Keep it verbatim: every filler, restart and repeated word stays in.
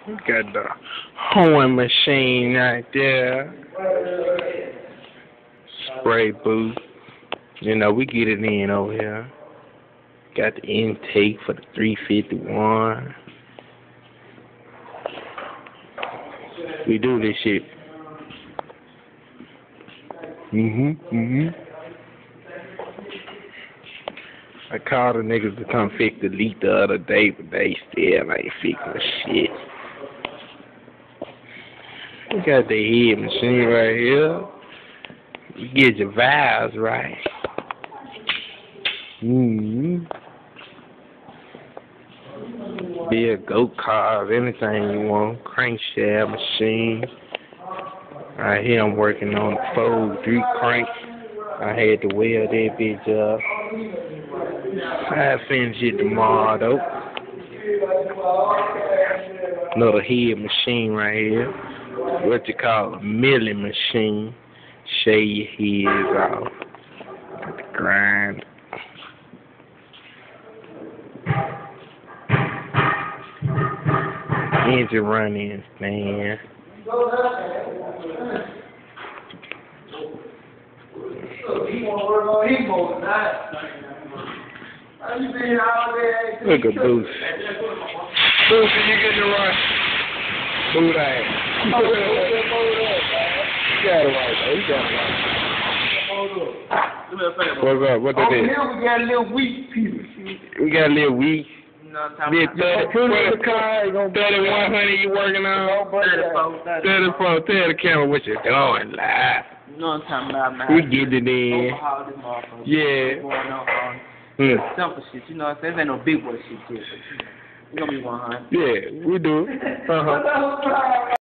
Got the hoeing machine right there. Spray booth. You know, we get it in over here. Got the intake for the three fifty-one. We do this shit. Mhm, mhm. I called the niggas to come fix the leak the other day, but they still ain't fixing the shit. We got the head machine right here. You get your valves right. Mm-hmm. Be a go kart, anything you want. Crankshaft machine. Right here I'm working on the fold three crank. I had to weld that bitch up. I finish it tomorrow though. Another head machine right here. What you call a milling machine. Shave your heads off. Got the grind. Engine running stand. Look at Booth. Booth, you get the right. Booth ass. You got it right, though. You got it right. What's up? What that is? Over here we got a little weak people. We got a little weak. You know what I'm talking about? thirty-one hundred you working on? thirty-four, thirty-four. Tell the camera what you're doing live. You know what I'm talking about, man? We get it in. Overhaul this motherfucker. Yeah. Going on, um, Mm. simple shit. You know what I'm saying? This ain't no big boy shit yet. But you know, we gonna be one hundred. Yeah, we do. Uh-huh.